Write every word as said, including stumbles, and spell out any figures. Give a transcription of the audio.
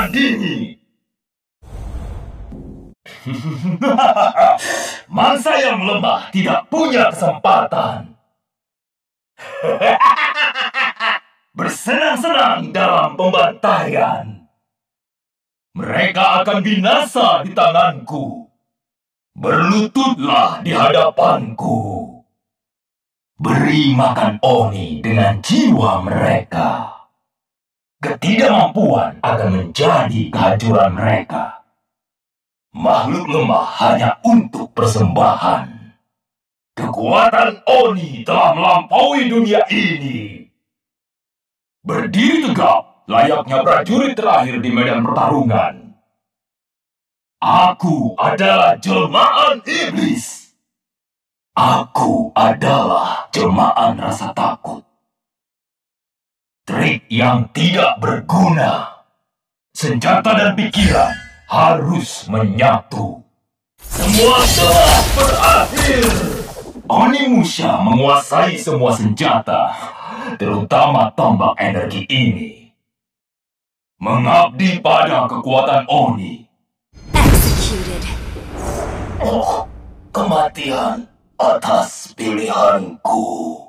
tandingi. Mangsa yang lemah tidak punya kesempatan. Bersenang-senang dalam pembantaian. Mereka akan binasa di tanganku. Berlututlah di hadapanku. Beri makan Oni dengan jiwa mereka. Ketidakmampuan akan menjadi kehancuran mereka. Makhluk lemah hanya untuk persembahan. Kekuatan Oni telah melampaui dunia ini. Berdiri tegap layaknya prajurit terakhir di medan pertarungan. Aku adalah jelmaan iblis. Aku adalah jelmaan rasa takut. Trik yang tidak berguna. Senjata dan pikiran harus menyatu. Semua telah berakhir. Onimusha menguasai semua senjata, terutama tombak energi ini. Mengabdi pada kekuatan Oni. Executed. Oh, kematian atas pilihanku.